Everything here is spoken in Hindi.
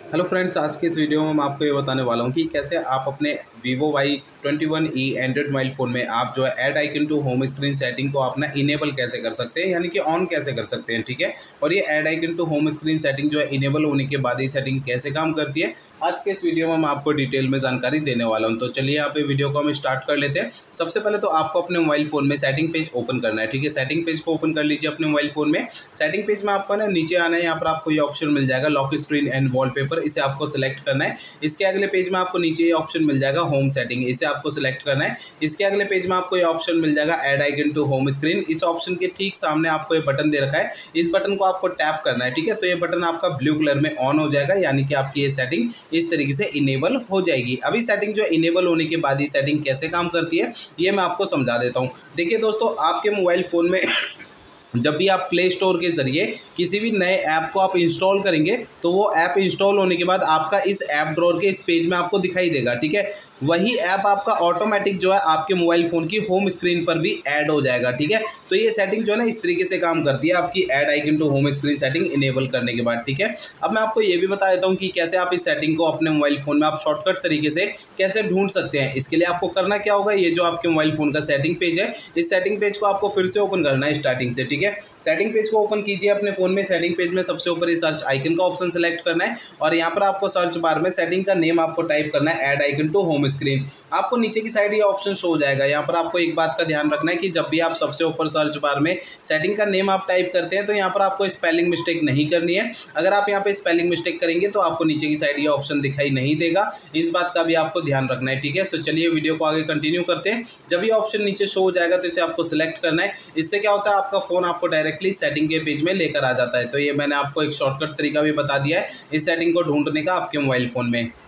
हेलो फ्रेंड्स, आज के इस वीडियो में मैं आपको ये बताने वाला हूँ कि कैसे आप अपने Vivo Y21e Android mobile phone में आप जो है add icon to home screen setting को अपना इनेबल कैसे कर सकते हैं, यानी कि ऑन कैसे कर सकते हैं। ठीक है, और ये add icon to home screen setting जो है इनेबल होने के बाद ये सेटिंग कैसे काम करती है, आज के इस वीडियो में मैं आपको डिटेल में जानकारी देने वाला हूँ। तो चलिए यहाँ पे वीडियो को हम स्टार्ट कर लेते हैं। सबसे पहले तो आपको अपने मोबाइल फ़ोन में सेटिंग पेज ओपन करना है। ठीक है, सेटिंग पेज को ओपन कर लीजिए अपने मोबाइल फ़ोन में। सेटिंग पेज में आपको ना नीचे आना है, यहाँ पर आपको ये ऑप्शन मिल जाएगा लॉक स्क्रीन एंड वॉलपेपर, इसे आपको सिलेक्ट करना है। इसके अगले पेज में आपको नीचे ये ऑप्शन मिल जाएगा होम सेटिंग, इसे आपको सिलेक्ट करना है। इसके अगले पेज में आपको ये ऑप्शन मिल जाएगा add icon to home screen, इस ऑप्शन के ठीक सामने आपको ये बटन दे रखा है, इस बटन को आपको टैप करना है। ठीक है, तो ये बटन आपका ब्लू कलर में ऑन हो जाएगा, यानी कि आपकी ये सेटिंग इस तरीके से इनेबल हो जाएगी। अभी सेटिंग जो इनेबल होने के बाद ये सेटिंग कैसे काम करती है ये मैं आपको समझा देता हूँ। देखिए दोस्तों, आपके मोबाइल फ़ोन में जब भी आप प्ले स्टोर के ज़रिए किसी भी नए ऐप को आप इंस्टॉल करेंगे तो वो ऐप इंस्टॉल होने के बाद आपका इस ऐप ड्रॉअर के इस पेज में आपको दिखाई देगा। ठीक है, वही ऐप आपका ऑटोमेटिक जो है आपके मोबाइल फ़ोन की होम स्क्रीन पर भी ऐड हो जाएगा। ठीक है, तो ये सेटिंग जो है ना इस तरीके से काम करती है आपकी add icon to home screen setting enable करने के बाद। ठीक है, अब मैं आपको ये भी बता देता हूँ कि कैसे आप इस सेटिंग को अपने मोबाइल फ़ोन में आप शॉर्टकट तरीके से कैसे ढूंढ सकते हैं। इसके लिए आपको करना क्या होगा, ये जो आपके मोबाइल फ़ोन का सेटिंग पेज है, इस सेटिंग पेज को आपको फिर से ओपन करना है स्टार्टिंग से। ठीक है, सेटिंग पेज को ओपन कीजिए अपने फ़ोन में। सेटिंग पेज में सबसे ऊपर ये सर्च आइकन का ऑप्शन सेलेक्ट करना है और यहाँ पर आपको सर्च बार में सेटिंग का नेम आपको टाइप करना है add icon to home screen. आपको नीचे की साइड ये ऑप्शन शो हो जाएगा। यहाँ पर आपको एक बात का ध्यान रखना है कि जब भी आप सबसे ऊपर सर्च बार में सेटिंग का नेम आप टाइप करते हैं तो यहाँ पर आपको स्पेलिंग मिस्टेक नहीं करनी है। अगर आप यहाँ पे स्पेलिंग मिस्टेक करेंगे तो आपको नीचे की साइड ये ऑप्शन दिखाई नहीं देगा, इस बात का भी आपको ध्यान रखना है। ठीक है, तो चलिए वीडियो को आगे कंटिन्यू करते हैं। जब ये ऑप्शन नीचे शो हो जाएगा तो इसे आपको सिलेक्ट करना है। इससे क्या होता है, आपका फ़ोन आपको डायरेक्टली सेटिंग के पेज में लेकर आ जाता है। तो ये मैंने आपको एक शॉर्टकट तरीका भी बता दिया है इस सेटिंग को ढूंढने का आपके मोबाइल फ़ोन में।